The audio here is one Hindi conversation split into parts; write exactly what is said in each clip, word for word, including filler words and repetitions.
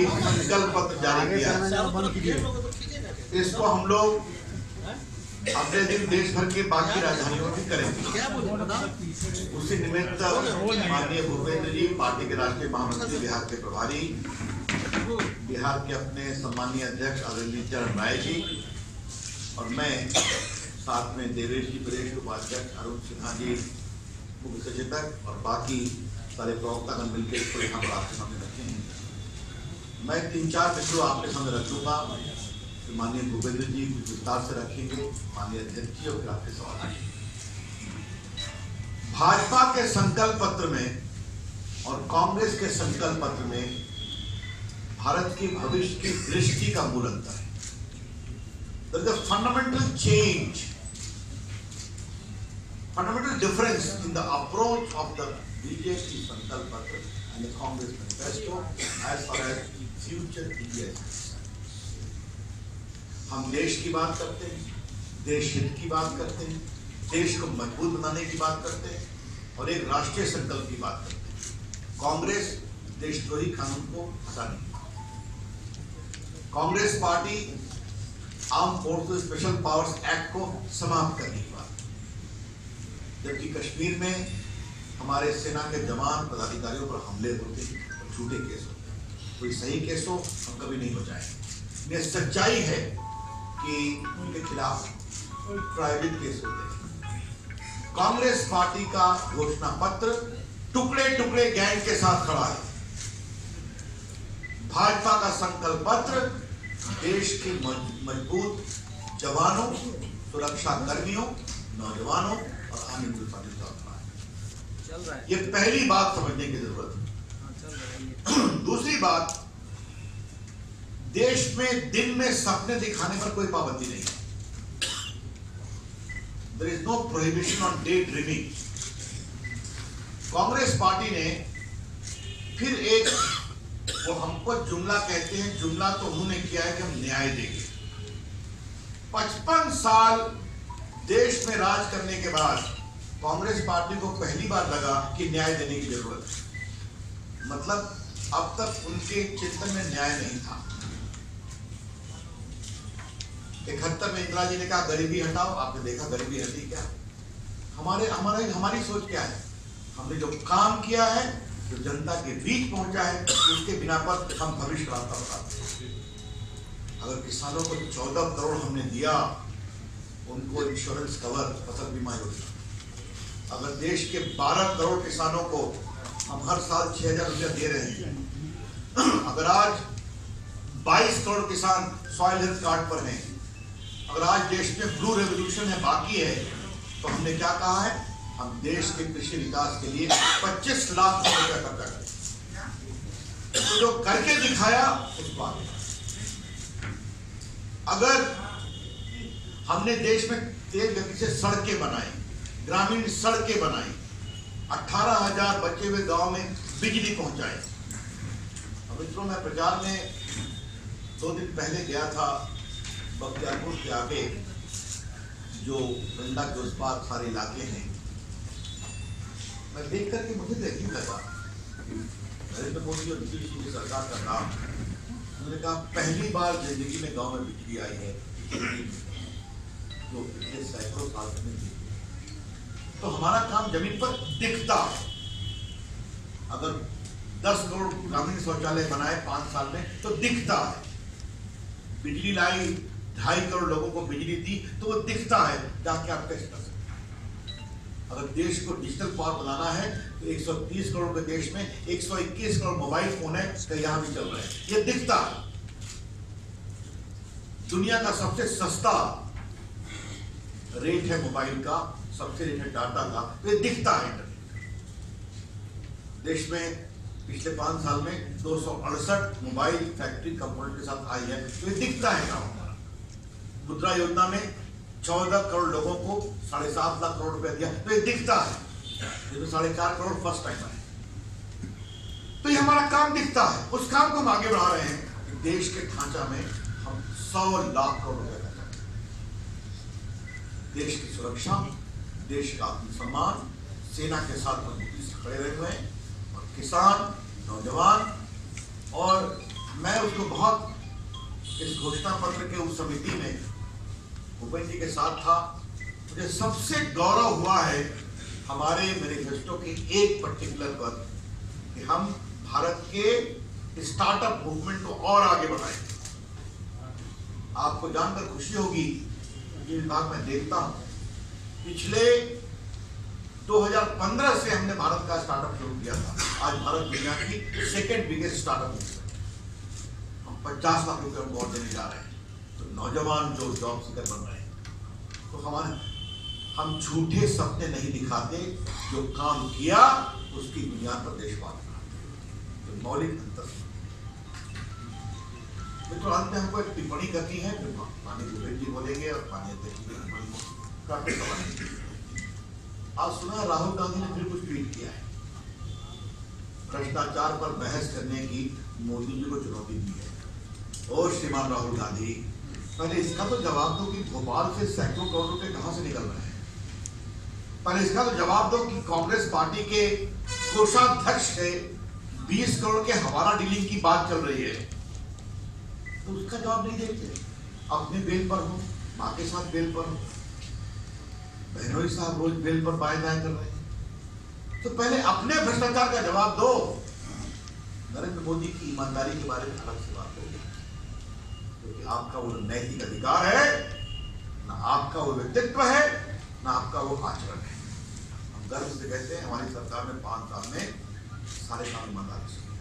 भी संकल्प पत्र जारी किया। इसको हम लोग अगले दिन देश भर के बाकी राजधानियों में करेंगे। उसी निमित्त माननीय भूपेंद्र जी, पार्टी के राष्ट्रीय महामंत्री, बिहार के प्रभारी, बिहार के अपने सम्मानीय अध्यक्ष आदरणीय चरण राय जी और मैं, साथ में देवेश जी प्रदेश उपाध्यक्ष, अरुण सिन्हा जी मुख्य सचेतक और बाकी सारे प्रवक्तागण मिलकर इसको यहाँ पर आपके सामने रखे हैं। मैं तीन चार बिंदु आपके सामने रख दूंगा, माननीय भूपेंद्र जी कुछ विस्तार से रखेंगे, माननीय अध्यक्ष जी और फिर आपके सवाल। भाजपा के संकल्प पत्र में और कांग्रेस के संकल्प पत्र में भारत के भविष्य की दृष्टि का मूल अंतर है। There is a fundamental change, fundamental difference in the approach of the B J P संकल्प पत्र and the Congress manifesto as far as future India is concerned. हम देश की बात करते हैं, देश हित की बात करते हैं, देश को मजबूत बनाने की बात करते हैं और एक राष्ट्रीय संकल्प की बात करते हैं। कांग्रेस देशद्रोही कानून को हटाने की, Congress party armed forces special powers act को समाप्त करने की बात, जबकि कश्मीर में हमारे सेना के जवान पदाधिकारियों पर हमले होते हैं और झूठे केस होते हैं, कोई सही केस हो हम कभी नहीं बचाएंगे। ये सच्चाई है कि उनके खिलाफ प्राइवेट केस होते हैं। कांग्रेस पार्टी का घोषणा पत्र टुकड़े टुकड़े गैंग के साथ खड़ा है। भाजपा का संकल्प पत्र देश के मजबूत जवानों, सुरक्षा कर्मियों, नौजवानों और आम हिंदुस्तानी खड़ा है। ये पहली बात समझने की जरूरत है। दूसरी बात, देश में दिन में सपने दिखाने पर कोई पाबंदी नहीं है। There is no prohibition on day dreaming. Congress party ने फिर एक, वो हमको जुमला कहते हैं, जुमला तो उन्होंने किया है कि हम न्याय देंगे। पचपन साल देश में राज करने के बाद कांग्रेस पार्टी को पहली बार लगा कि न्याय देने की जरूरत है। मतलब अब तक उनके चिंतन में न्याय नहीं था। इकहत्तर में इंदिरा जी ने कहा गरीबी हटाओ, आपने देखा गरीबी हटी क्या? हमारे हमारे हमारी सोच क्या है? हमने जो काम किया है, जो जनता के बीच पहुंचा है, उसके बिना पर हम भविष्य रास्ता बताते हैं। अगर किसानों को चौदह करोड़ हमने दिया, उनको इंश्योरेंस कवर, फसल बीमा योजना, अगर देश के बारह करोड़ किसानों को हम हर साल छह हजार रुपया दे रहे हैं, अगर आज बाईस करोड़ किसान सॉइल हेल्थ कार्ड पर हैं, अगर आज देश में ब्लू रेवोल्यूशन है, बाकी है, तो हमने क्या कहा है? हम देश के कृषि विकास के लिए पच्चीस लाख करोड़ रुपया खर्चा करें। तो जो करके दिखाया उस बात, अगर हमने देश में तेज गति से सड़कें बनाई, ग्रामीण सड़कें बनाई, अठारह हजार बचे हुए गांव में बिजली पहुंचाई। अब मित्रों, मैं प्रचार में दो दिन पहले गया था बख्तियारपुर के आगे, जो गंडक के उस पार सारे इलाके हैं। मैं देख करके मुझे तो यकीन लगा, नरेंद्र मोदी और नीतीश जी की सरकार का काम, उन्होंने कहा पहली बार जिंदगी में गांव में बिजली आई है, जो पिछले सैकड़ों साल से नहीं थी। तो हमारा काम जमीन पर दिखता है। अगर दस करोड़ ग्रामीण शौचालय बनाए पांच साल में, तो दिखता है। बिजली लाई, ढाई करोड़ लोगों को बिजली दी, तो वो दिखता है, जाके आप टेस्ट कर सकते हैं। अगर देश को डिजिटल पावर बनाना है, तो एक सौ तीस करोड़ के देश में एक सौ इक्कीस करोड़ मोबाइल फोन है, तो यहाँ भी चल रहे हैं, ये दिखता है। दुनिया का सबसे सस्ता रेट है मोबाइल का, सबसे रेट है डाटा का, तो ये दिखता है। देश में पिछले पांच साल में दो सौ अड़सठ मोबाइल फैक्ट्री कंपोनेंट के साथ आई है, तो ये दिखता है गाँव। मुद्रा योजना में चौदह करोड़ लोगों को साढ़े सात लाख करोड़ रुपया दिया, तो ये दिखता है। ये तो साढ़े चार करोड़ फर्स्ट टाइम है, तो ये हमारा काम दिखता है। उस काम को हम आगे बढ़ा रहे हैं कि देश के ढांचा में हम सौ लाख करोड़ रुपया लगा, देश की सुरक्षा, देश का आत्मसम्मान, सेना के साथ मजबूती से खड़े रहे हुए हैं, और किसान, नौजवान और मैं उसको बहुत इस घोषणा पत्र के उस समिति में भूपेंद्र जी के साथ था। मुझे सबसे गौरव हुआ है हमारे मैनिफेस्टो के एक पर्टिकुलर पर कि हम भारत के स्टार्टअप मूवमेंट को और आगे बढ़ाएंगे। आपको जानकर खुशी होगी कि विभाग में देखता हूं पिछले दो हज़ार पंद्रह से हमने भारत का स्टार्टअप शुरू किया था। आज भारत दुनिया की सेकेंड बिगेस्ट स्टार्टअप मूवमेंट, हम पचास लाख रुपए हम और देने जा रहे हैं। तो नौजवान जो जॉब सीकर बन रहे हैं, तो हमारे हम झूठे सपने नहीं दिखाते, जो काम किया उसकी बुनियाद पर देश बात बनाते। तो मौलिक अंतर तो अंत में हमको एक टिप्पणी करनी है, फिर माननीय भूपेंद्र जी बोलेंगे और माननीय अध्यक्ष जी काफी सवाल। आज सुना राहुल गांधी ने फिर कुछ ट्वीट किया है, भ्रष्टाचार पर बहस करने की मोदी जी को चुनौती दी है। और श्रीमान राहुल गांधी, पहले इसका तो जवाब दो कि भोपाल से सैकड़ों करोड़ रुपए कहां से निकल रहे हैं। पहले इसका तो जवाब दो कि कांग्रेस पार्टी के कोषाध्यक्ष से बीस करोड़ के हवाला डीलिंग की बात चल रही है, तो उसका जवाब नहीं देते। अपने बेल पर हो, माँ के साथ बेल पर हो, बहनोई साहब रोज बेल पर बाएं दाएं कर रहे हैं। तो पहले अपने भ्रष्टाचार का जवाब दो। नरेंद्र मोदी की ईमानदारी के बारे में अलग से बात होगी, क्योंकि आपका वो नैतिक अधिकार है, ना आपका वो व्यक्तित्व है, ना आपका वो आचरण है। हम गर्व से कहते हैं हमारी सरकार ने पांच साल में सारे काम ईमानदारी से।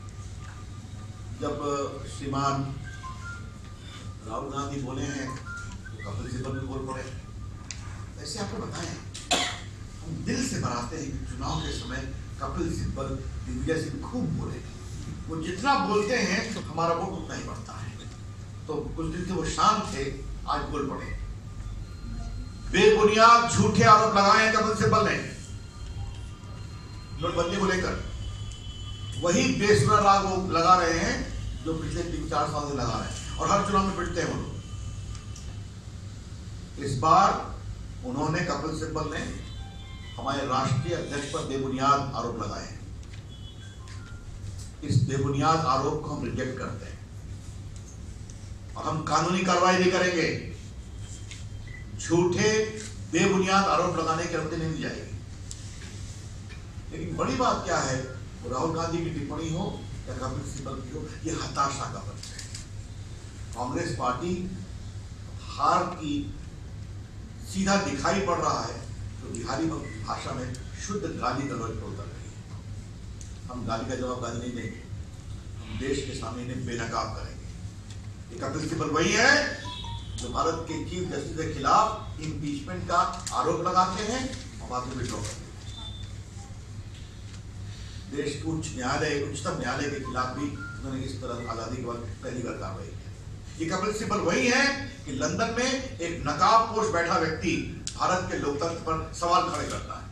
जब श्रीमान राहुल गांधी बोले हैं तो कपिल सिब्बल भी बोल पड़े। ऐसे आपको बताएं, हम दिल से बनाते हैं कि चुनाव के समय कपिल सिब्बल, दिग्विजय सिंह खूब बोले। वो जितना बोलते हैं तो हमारा वोट उतना ही बढ़ता है। तो कुछ दिन से वो शांत थे, आज बोल पड़े। बेबुनियाद झूठे आरोप लगाए हैं कपिल सिब्बल ने नोटबंदी को लेकर। वही बेसुरा राग वो लगा रहे हैं जो पिछले तीन चार साल से लगा रहे हैं, और हर चुनाव में पिटते हैं वो लोग। इस बार उन्होंने, कपिल सिब्बल ने हमारे राष्ट्रीय अध्यक्ष पर बेबुनियाद आरोप लगाए। इस बेबुनियाद आरोप को हम रिजेक्ट करते हैं और हम कानूनी कार्रवाई भी करेंगे। झूठे बेबुनियाद आरोप लगाने की अनुमति नहीं दी जाएगी। लेकिन बड़ी बात क्या है, वो राहुल गांधी की टिप्पणी हो या कपिल सिब्बल की हो, ये हताशा का वक्त है। कांग्रेस पार्टी हार की सीधा दिखाई पड़ रहा है तो बिहारी भाषा में शुद्ध गाली गलौज पर उतर रही है। हम गाली का जवाब गाली नहीं देंगे, हम देश के सामने इन्हें बेनकाब करेंगे। ये कपिल सिब्बल वही है जो भारत के चीफ जस्टिस के खिलाफ इम्पीचमेंट का आरोप लगाते हैं और बाद में विड्रॉ करते हैं। देश के उच्च न्यायालय, उच्चतम न्यायालय के खिलाफ भी उन्होंने इस तरह आजादी के बाद पहली बार कार्रवाई की। ये कपिल सिब्बल वही है कि लंदन में एक नकाबपोश बैठा व्यक्ति भारत के लोकतंत्र पर सवाल खड़े करता है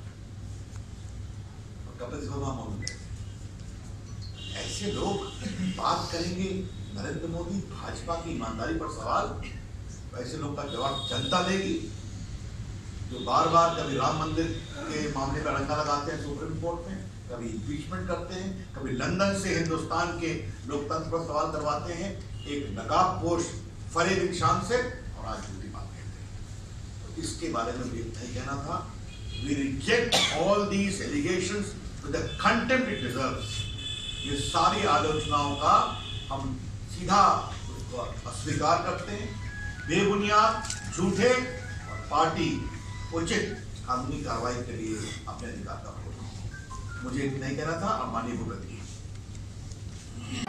और कपिल सिब्बल वहां मौजूद है। ऐसे लोग बात करेंगे नरेंद्र मोदी भाजपा की ईमानदारी पर सवाल, ऐसे लोग का जवाब जनता देगी, जो बार बार कभी राम मंदिर के मामले पर रंगा लगाते हैं सुप्रीम कोर्ट में, कभी इम्पीचमेंट करते हैं, कभी लंदन से हिंदुस्तान के लोकतंत्र पर सवाल करवाते हैं एक नकाबपोश फरेब इंसान से, और आज झूठी बात कहते हैं। तो इसके बारे में भी इतना ही कहना था। We reject all these allegations with the contempt it deserves. ये सारी आलोचनाओं का हम सीधा उसको अस्वीकार करते हैं। बेबुनियाद, झूठे, और पार्टी उचित कानूनी कार्रवाई के लिए अपने अधिकार का प्रयोग। मुझे इतना ही कहना था। अब माननीय भूपेंद्र जी।